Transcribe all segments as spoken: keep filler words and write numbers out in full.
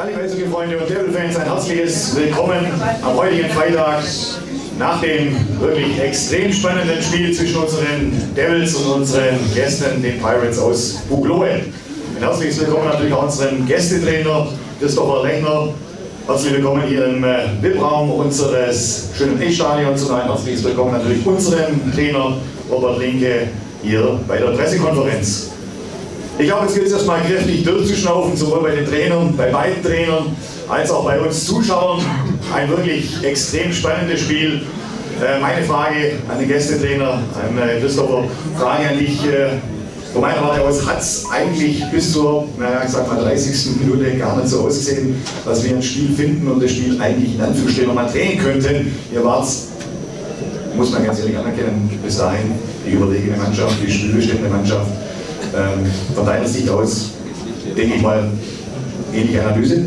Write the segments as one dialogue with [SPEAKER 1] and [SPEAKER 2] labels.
[SPEAKER 1] Ja, liebe Eishockey-Freunde und Devil-Fans, ein herzliches Willkommen am heutigen Freitag nach dem wirklich extrem spannenden Spiel zwischen unseren Devils und unseren Gästen, den Pirates aus Buchloe. Ein herzliches Willkommen natürlich auch unseren Gästetrainer Christopher Lechner. Herzlich willkommen hier im V I P-Raum unseres schönen Eisstadions und ein herzliches Willkommen natürlich unserem Trainer Robert Linke hier bei der Pressekonferenz. Ich glaube, es gilt es erstmal kräftig durchzuschnaufen, sowohl bei den Trainern, bei beiden Trainern, als auch bei uns Zuschauern. Ein wirklich extrem spannendes Spiel. Äh, meine Frage an den Gästetrainer, an äh, Christopher, Frage an dich. Äh, von meiner Warte aus hat es eigentlich bis zur, naja, ich sag mal dreißigsten Minute gar nicht so ausgesehen, dass wir ein Spiel finden und das Spiel eigentlich in Anführungsstrichen mal drehen könnten. Ihr wart, muss man ganz ehrlich anerkennen, bis dahin die überlegene Mannschaft, die spielbestimmte Mannschaft. Ähm, von deiner Sicht aus, denke ich mal, ähnliche Analyse?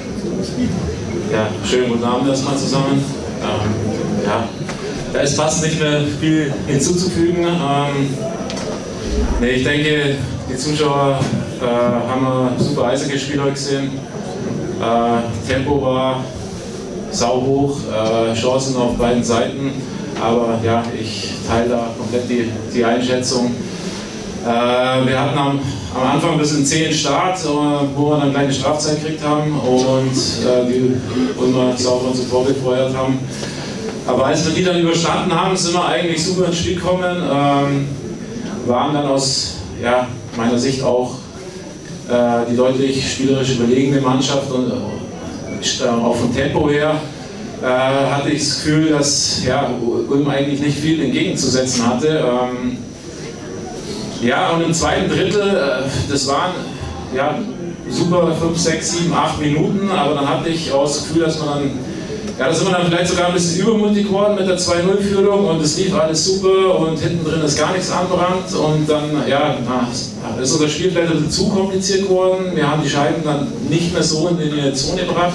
[SPEAKER 2] Ja, schönen guten Abend erstmal zusammen. Ähm, ja, da ist fast nicht mehr viel hinzuzufügen. Ähm, nee, ich denke, die Zuschauer äh, haben ein super Eishockey-Spiel heute gesehen. Äh, Tempo war sauhoch, äh, Chancen auf beiden Seiten. Aber ja, ich teile da komplett die, die Einschätzung. Äh, wir hatten am, am Anfang ein bisschen zähen Start, äh, wo wir dann eine kleine Strafzeit gekriegt haben und äh, die Ulmer sauber zuvor befeuert haben. Aber als wir die dann überstanden haben, sind wir eigentlich super ins Spiel gekommen. Ähm, waren dann aus ja, meiner Sicht auch äh, die deutlich spielerisch überlegene Mannschaft und äh, auch vom Tempo her äh, hatte ich das Gefühl, dass ja, Ulm eigentlich nicht viel entgegenzusetzen hatte. Ähm, Ja, und im zweiten Drittel, das waren ja, super fünf, sechs, sieben, acht Minuten, aber dann hatte ich auch das Gefühl, dass man dann, ja, da sind wir dann vielleicht sogar ein bisschen übermutig geworden mit der zwei null Führung und es lief alles super und hinten drin ist gar nichts anbrannt und dann, ja, na, ist unser Spiel vielleicht ein bisschen zu kompliziert geworden. Wir haben die Scheiben dann nicht mehr so in die Zone gebracht.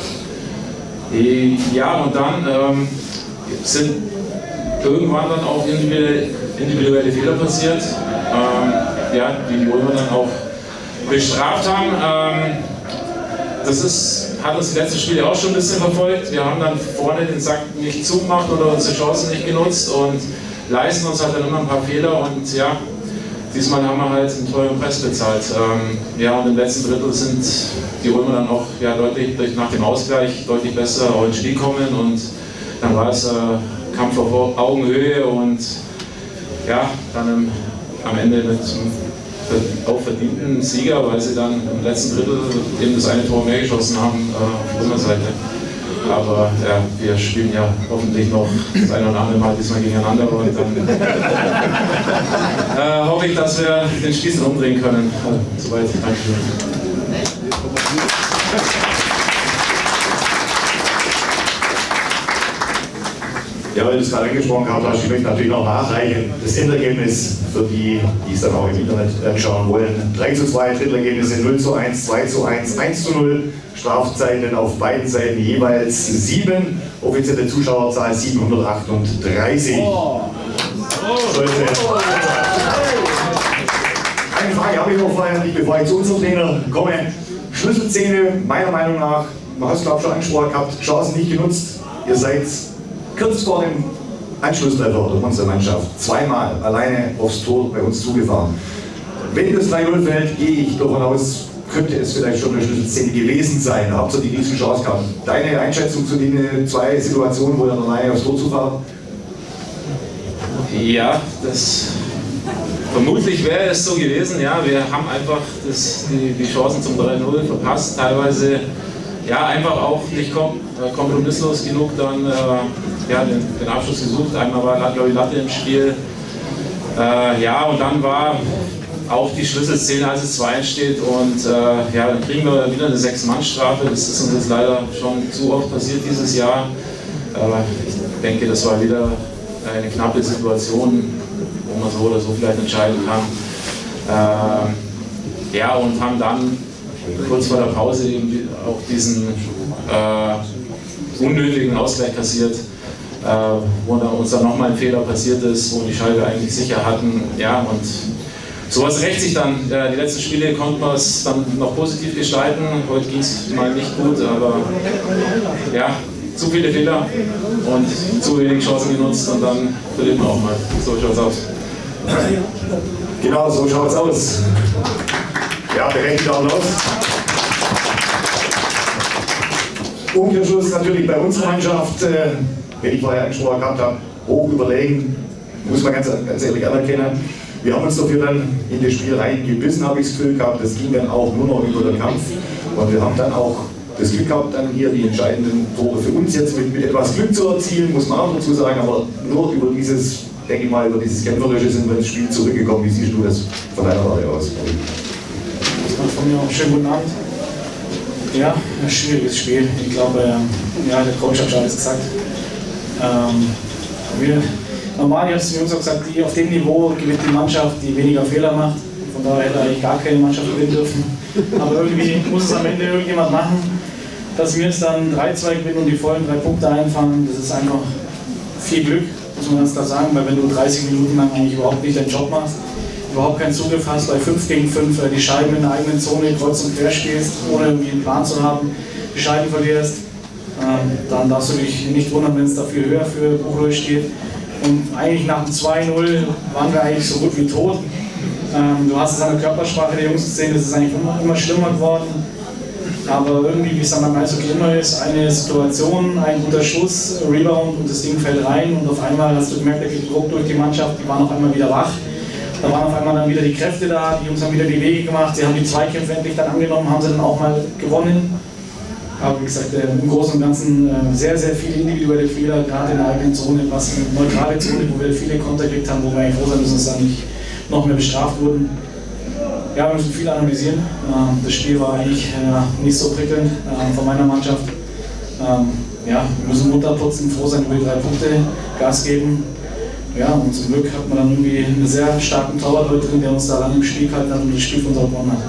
[SPEAKER 2] Ja, und dann ähm, sind irgendwann dann auch individuelle, individuelle Fehler passiert, ähm, ja, die die Ulmer dann auch bestraft haben. Ähm, das ist, hat uns die letzten Spiele auch schon ein bisschen verfolgt. Wir haben dann vorne den Sack nicht zugemacht oder unsere Chancen nicht genutzt und leisten uns halt dann immer ein paar Fehler und ja, diesmal haben wir halt einen teuren Preis bezahlt. Ähm, ja, und im letzten Drittel sind die Ulmer dann auch ja, deutlich nach dem Ausgleich deutlich besser auch ins Spiel gekommen und dann war es äh, Kampf auf Augenhöhe und ja, dann im, am Ende mit einem auch verdienten Sieger, weil sie dann im letzten Drittel eben das eine Tor mehr geschossen haben äh, auf unserer Seite. Aber ja, wir spielen ja hoffentlich noch das eine oder andere Mal diesmal gegeneinander und dann äh, hoffe ich, dass wir den Spieß umdrehen können. Also, soweit, Dankeschön.
[SPEAKER 1] Ja, weil du es gerade angesprochen hast, ich möchte natürlich noch nachreichen. Das Endergebnis für die, die es dann auch im Internet anschauen wollen. drei zu zwei, Drittelergebnisse null zu eins, zwei zu eins, eins zu null. Strafzeiten auf beiden Seiten jeweils sieben. Offizielle Zuschauerzahl siebenhundertachtunddreißig. Oh. Oh. Eine Frage habe ich noch vorher nicht, bevor ich zu unserem Trainer komme. Schlüsselszene, meiner Meinung nach, man hat es glaube ich schon angesprochen gehabt, Chancen nicht genutzt. Ihr seid kurz vor dem Anschlusstreffer unserer Mannschaft zweimal alleine aufs Tor bei uns zugefahren. Wenn das drei null fällt, gehe ich davon aus, könnte es vielleicht schon eine Schlüsselszene gewesen sein. Habt ihr die riesen Chance gehabt? Deine Einschätzung zu den zwei Situationen, wo ihr alleine aufs Tor zufahren?
[SPEAKER 2] Ja, das vermutlich wäre es so gewesen. Ja, wir haben einfach das, die, die Chancen zum drei null verpasst, teilweise ja, einfach auch nicht kom kompromisslos genug dann äh, ja, den, den Abschluss gesucht. Einmal war, glaube ich, Latte im Spiel. Äh, ja, und dann war auch die Schlüsselszene, als es zwei eins steht und äh, ja, dann kriegen wir wieder eine sechs-Mann-Strafe. Das ist uns jetzt leider schon zu oft passiert dieses Jahr. Äh, ich denke, das war wieder eine knappe Situation, wo man so oder so vielleicht entscheiden kann. Äh, ja, und haben dann kurz vor der Pause eben auch diesen äh, unnötigen Ausgleich kassiert, äh, wo dann uns dann nochmal ein Fehler passiert ist, wo die Scheibe eigentlich sicher hatten. Ja, und sowas rächt sich dann. Ja, die letzten Spiele konnte man es dann noch positiv gestalten. Heute ging es mal nicht gut, aber ja, zu viele Fehler und zu wenig Chancen genutzt und dann verliert man auch mal. So schaut es aus.
[SPEAKER 1] Genau, so schaut es aus. Ja, berechtigter Applaus. Umkehrschluss natürlich bei unserer Mannschaft, äh, wenn ich vorher angesprochen gehabt habe, hoch überlegen, muss man ganz, ganz ehrlich anerkennen. Wir haben uns dafür dann in das Spiel reingebissen, habe ich das Gefühl gehabt. Das ging dann auch nur noch über den Kampf. Und wir haben dann auch das Glück gehabt, dann hier die entscheidenden Tore für uns jetzt mit, mit etwas Glück zu erzielen, muss man auch dazu sagen. Aber nur über dieses, denke ich mal, über dieses Kämpferische sind wir ins Spiel zurückgekommen. Wie siehst du das von deiner Warte aus?
[SPEAKER 3] Von mir auch schönen guten Abend. Ja, ein schwieriges Spiel. Ich glaube, ja, der Coach hat schon alles gesagt. Ähm, wir, normal, ich habe es den Jungs auch gesagt, die, auf dem Niveau gewinnt die Mannschaft, die weniger Fehler macht. Von daher hätte eigentlich gar keine Mannschaft gewinnen dürfen. Aber irgendwie muss es am Ende irgendjemand machen, dass wir jetzt dann drei zwei gewinnen und die vollen drei Punkte einfangen. Das ist einfach viel Glück, muss man ganz klar sagen, weil wenn du dreißig Minuten lang eigentlich überhaupt nicht deinen Job machst, überhaupt keinen Zugriff hast, bei fünf gegen fünf die Scheiben in der eigenen Zone kreuz und quer stehst, ohne irgendwie einen Plan zu haben, die Scheiben verlierst, ähm, dann darfst du dich nicht wundern, wenn es da viel höher für Buchholz steht. Und eigentlich nach dem zwei null waren wir eigentlich so gut wie tot. Ähm, du hast es an der Körpersprache der Jungs gesehen, es ist eigentlich immer, immer schlimmer geworden. Aber irgendwie, wie es dann beim Eishockey immer ist, eine Situation, ein guter Schuss, Rebound und das Ding fällt rein und auf einmal hast du gemerkt, da geht Druck durch die Mannschaft, die waren auf einmal wieder wach. Da waren auf einmal dann wieder die Kräfte da, die Jungs haben wieder die Wege gemacht, sie haben die Zweikämpfe endlich dann angenommen, haben sie dann auch mal gewonnen. Aber wie gesagt, im Großen und Ganzen sehr, sehr viele individuelle Fehler, gerade in der eigenen Zone, was eine neutrale Zone, wo wir viele Konter gekriegt haben, wo wir eigentlich froh sein müssen, dass dann nicht noch mehr bestraft wurden. Ja, wir müssen viel analysieren. Das Spiel war eigentlich nicht so prickelnd von meiner Mannschaft. Ja, wir müssen munter putzen, froh sein über die drei Punkte, Gas geben. Ja, und zum Glück hat man dann irgendwie einen sehr starken Torwart heute drin, der uns da lange im Spiel gehalten hat und das Spiel von uns auch gewonnen hat.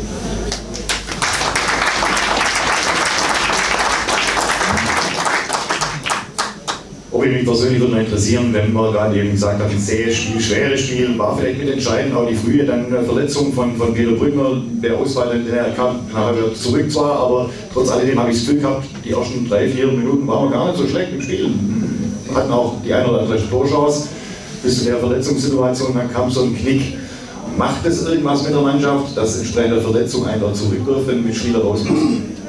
[SPEAKER 1] Ob ich mich persönlich würde mich interessieren, wenn man gerade eben gesagt hat, ein zähes Spiel, schweres Spiel, war vielleicht mit entscheidend auch die frühe dann Verletzung von, von Peter Brückner, der Ausfall, der kam nachher wieder zurück zwar, aber trotz alledem habe ich das Gefühl gehabt, die ersten drei, vier Minuten waren wir gar nicht so schlecht im Spiel. Wir hatten auch die eine oder andere Torchance bis zu der Verletzungssituation, dann kam so ein Knick. Macht das irgendwas mit der Mannschaft, dass entsprechend der Verletzung einer zurückwirft, wenn mit Spieler raus muss?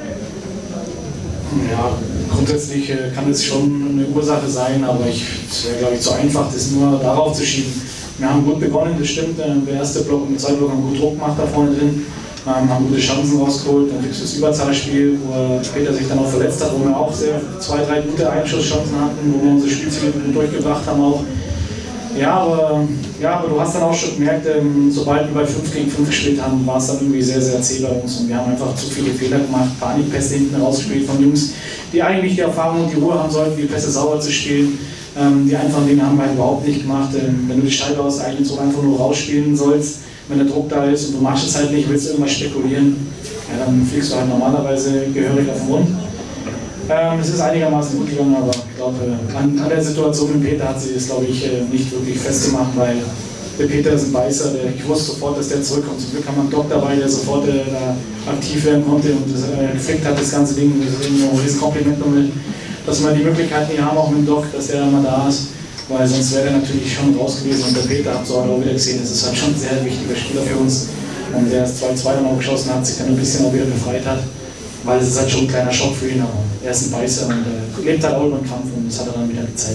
[SPEAKER 3] Ja, grundsätzlich kann es schon eine Ursache sein, aber ich, es wäre, glaube ich, zu einfach, das nur darauf zu schieben. Wir haben gut begonnen, das stimmt. Der erste Block und der zweite Block haben gut Druck gemacht da vorne drin, haben gute Chancen rausgeholt. Dann kriegst du das Überzahlspiel, wo Peter sich dann auch verletzt hat, wo wir auch sehr, zwei, drei gute Einschusschancen hatten, wo wir unsere Spielziele gut durchgebracht haben auch. Ja aber, ja, aber du hast dann auch schon gemerkt, ähm, sobald wir bei fünf gegen fünf gespielt haben, war es dann irgendwie sehr, sehr zäh bei uns. Und wir haben einfach zu viele Fehler gemacht, Panikpässe hinten rausgespielt von Jungs, die eigentlich die Erfahrung und die Ruhe haben sollten, die Pässe sauber zu spielen. Ähm, die einfachen Dinge haben wir halt überhaupt nicht gemacht. Ähm, wenn du die Scheibe aus der eigenen Zone einfach nur rausspielen sollst, wenn der Druck da ist und du machst es halt nicht, willst du irgendwas spekulieren, ja, dann fliegst du halt normalerweise gehörig auf den Mund. Ähm, es ist einigermaßen gut gegangen, aber ich glaube, an, an der Situation mit Peter hat sie es, glaube ich, nicht wirklich festgemacht, weil der Peter ist ein Beißer, der, ich wusste sofort, dass der zurückkommt. Zum Glück haben wir einen Doc dabei, der sofort äh, da aktiv werden konnte und das, äh, gefickt hat, das ganze Ding. Das ist ein Riesenkompliment damit, dass wir die Möglichkeiten hier haben, auch mit dem Doc, dass der immer da ist, weil sonst wäre der natürlich schon raus gewesen. Und der Peter, habt ihr auch wieder gesehen, das ist halt schon ein sehr wichtiger Spieler für uns. Und der ist zwei zwei dann auch geschossen hat, sich dann ein bisschen auch wieder befreit hat. Weil es ist halt schon ein kleiner Schock für ihn, aber er ist ein Beißer und äh, lebt halt auch über den Kampf und das hat er dann wieder gezeigt.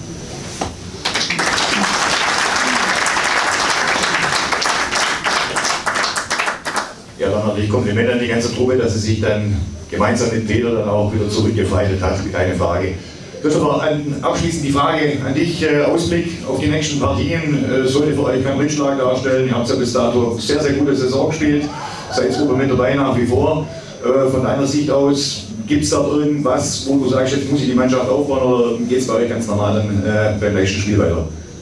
[SPEAKER 1] Ja, dann natürlich Kompliment an die ganze Truppe, dass sie sich dann gemeinsam mit Peter dann auch wieder zurückgefeitet hat, keine Frage. Christopher, abschließend die Frage an dich, äh, Ausblick auf die nächsten Partien, äh, sollte für euch keinen Rückschlag darstellen, ihr habt ja bis dato sehr, sehr gute Saison gespielt, seid oben mit dabei nach wie vor. Von deiner Sicht aus, gibt es da irgendwas, wo du sagst, jetzt muss ich die Mannschaft aufbauen oder geht es bei euch ganz normal dann äh, beim nächsten Spiel weiter?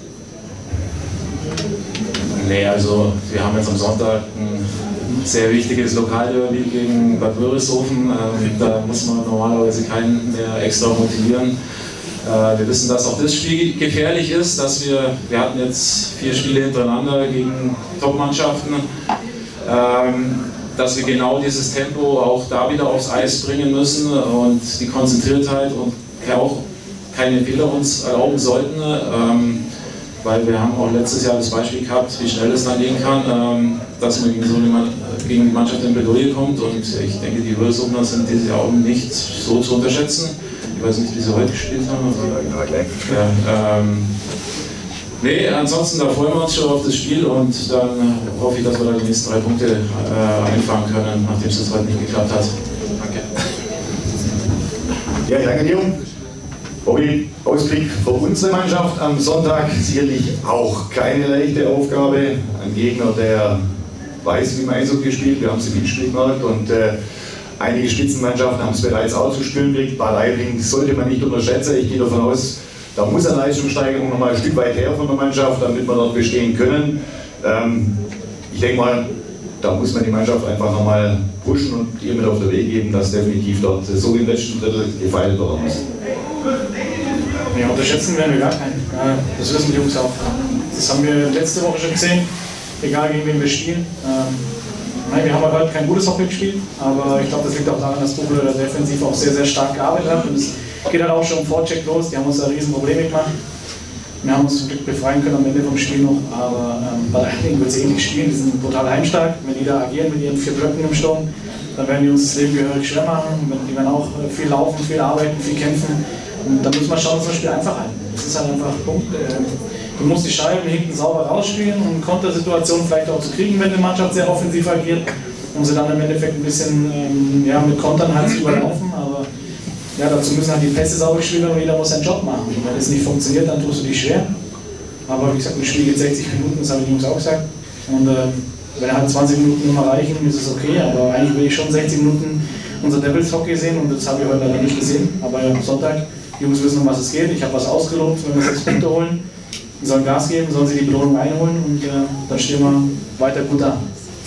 [SPEAKER 2] Nee, also wir haben jetzt am Sonntag ein sehr wichtiges Lokalderby gegen Bad Wörishofen. Ähm, da muss man normalerweise keinen mehr extra motivieren. Äh, wir wissen, dass auch das Spiel gefährlich ist, dass wir, wir hatten jetzt vier Spiele hintereinander gegen Top-Mannschaften, ähm, dass wir genau dieses Tempo auch da wieder aufs Eis bringen müssen und die Konzentriertheit und auch keine Fehler uns erlauben sollten, ähm, weil wir haben auch letztes Jahr das Beispiel gehabt, wie schnell es dann gehen kann, ähm, dass man gegen, so eine, gegen die Mannschaft in Bredouille kommt, und ich denke, die Würzsumner sind dieses Jahr auch nicht so zu unterschätzen. Ich weiß nicht, wie sie heute gespielt haben. Aber, ja, ähm, nee, ansonsten da freuen wir uns schon auf das Spiel, und dann hoffe ich, dass wir da die nächsten drei Punkte äh, einfangen können, nachdem es heute nicht geklappt hat. Danke.
[SPEAKER 1] Ja, danke dir. Bobby, Ausblick für unsere Mannschaft am Sonntag sicherlich auch keine leichte Aufgabe. Ein Gegner, der weiß, wie man Eishockey spielt. Wir haben es im Hinspiel gemacht, und äh, einige Spitzenmannschaften haben es bereits auch zu spüren gekriegt. Bad Aibling sollte man nicht unterschätzen. Ich gehe davon aus, da muss eine Leistungssteigerung noch mal ein Stück weit her von der Mannschaft, damit wir dort bestehen können. Ähm, ich denke mal, da muss man die Mannschaft einfach noch mal pushen und ihr mit auf den Weg geben, dass definitiv dort so wie im letzten Drittel gefeiert werden muss.
[SPEAKER 3] Ja, unterschätzen werden wir gar keinen. Das wissen die Jungs auch. Das haben wir letzte Woche schon gesehen, egal gegen wen wir spielen. Nein, wir haben heute kein gutes Hockey gespielt, aber ich glaube, das liegt auch daran, dass Double da defensiv auch sehr, sehr stark gearbeitet hat. Und es geht halt auch schon im Vorcheck los, die haben uns da riesen Probleme gemacht. Wir haben uns zum Glück befreien können am Ende vom Spiel noch, aber ähm, bei einigen wird es ähnlich spielen, die sind brutal heimstark. Wenn die da agieren mit ihren vier Blöcken im Sturm, dann werden die uns das Leben gehörig schwer machen. Die werden auch viel laufen, viel arbeiten, viel kämpfen. Und da muss man schauen, dass wir das Spiel einfach halten. Das ist halt einfach ein Punkt. Du musst die Scheiben hinten sauber rausspielen, um Kontersituationen vielleicht auch zu kriegen, wenn die Mannschaft sehr offensiv agiert, um sie dann im Endeffekt ein bisschen ähm, ja, mit Kontern halt zu überlaufen. Aber ja, dazu müssen halt die Pässe sauber gespielt werden und jeder muss seinen Job machen. Und wenn das nicht funktioniert, dann tust du dich schwer. Aber wie gesagt, ein Spiel geht sechzig Minuten, das habe ich die Jungs auch gesagt. Und ähm, wenn halt zwanzig Minuten nur mal reichen, ist es okay. Aber eigentlich will ich schon sechzig Minuten unser Devils Hockey sehen, und das habe ich heute leider nicht gesehen. Aber am Sonntag, die Jungs wissen, um was es geht. Ich habe was ausgelobt, wenn wir sechs Punkte holen. Die sollen Gas geben, sollen sie die Belohnung einholen, und äh, dann stehen wir weiter gut da.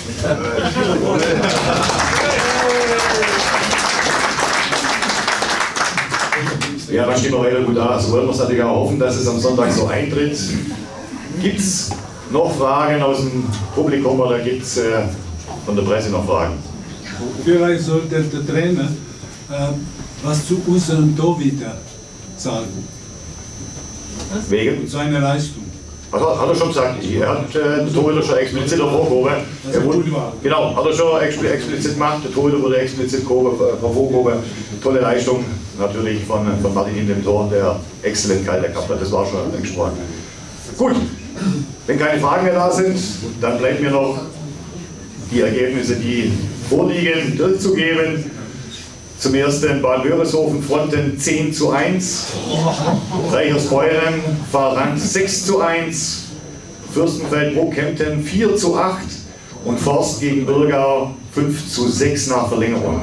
[SPEAKER 1] Ja, dann stehen wir weiter gut da. Also wollen wir es natürlich auch hoffen, dass es am Sonntag so eintritt. Gibt es noch Fragen aus dem Publikum, oder gibt es äh, von der Presse noch Fragen?
[SPEAKER 4] Vielleicht sollte der Trainer äh, was zu unserem Torhüter sagen.
[SPEAKER 1] Wegen?
[SPEAKER 4] Seine Leistung.
[SPEAKER 1] Also, hat er schon gesagt, er hat äh, der Torhüter schon explizit hervorgehoben. Er wurde, genau, hat er schon explizit gemacht, der Torhüter wurde explizit hervorgehoben. Tolle Leistung natürlich von, von Martin in dem Tor, der exzellent kalt gehabt hat, das war schon angesprochen. Gut, wenn keine Fragen mehr da sind, dann bleibt mir noch die Ergebnisse, die vorliegen, durchzugeben. Zum ersten Bad Wörishofen Fronten zehn zu eins, Reichersbeuren Pfarrand sechs zu eins, Fürstenfeldbruck Kempten vier zu acht und Forst gegen Bürgau fünf zu sechs nach Verlängerung.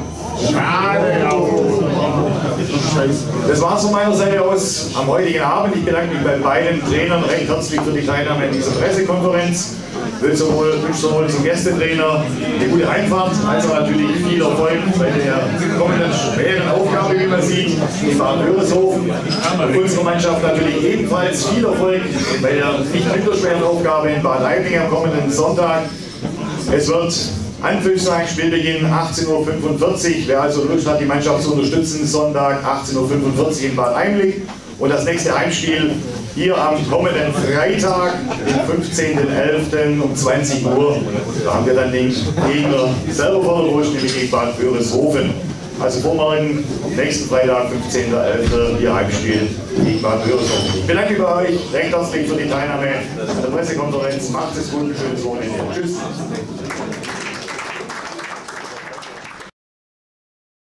[SPEAKER 1] Das war es von meiner Seite aus am heutigen Abend. Ich bedanke mich bei beiden Trainern recht herzlich für die Teilnahme in dieser Pressekonferenz. Ich wünsche sowohl, wünsche sowohl zum Gästetrainer eine gute Heimfahrt, als auch natürlich viel Erfolg bei der kommenden schweren Aufgabe, wie man sieht, in Bad Wörishofen. Und unsere Mannschaft natürlich ebenfalls viel Erfolg bei der nicht minder schweren Aufgabe in Bad Aibling am kommenden Sonntag. Es wird Anpfiff sein, Spielbeginn achtzehn Uhr fünfundvierzig. Wer also Lust hat, die Mannschaft zu unterstützen, Sonntag achtzehn Uhr fünfundvierzig in Bad Aibling. Und das nächste Heimspiel hier am kommenden Freitag, den fünfzehnten elften um zwanzig Uhr. Da haben wir dann den Gegner selber vor der Brust, nämlich gegen Bad Wörishofen. Also vormorgen, nächsten Freitag, fünfzehnten elften hier Heimspiel gegen Bad Wörishofen. Ich bedanke mich bei euch recht herzlich für die Teilnahme an der Pressekonferenz. Macht es gut, schönes Wochenende. Tschüss.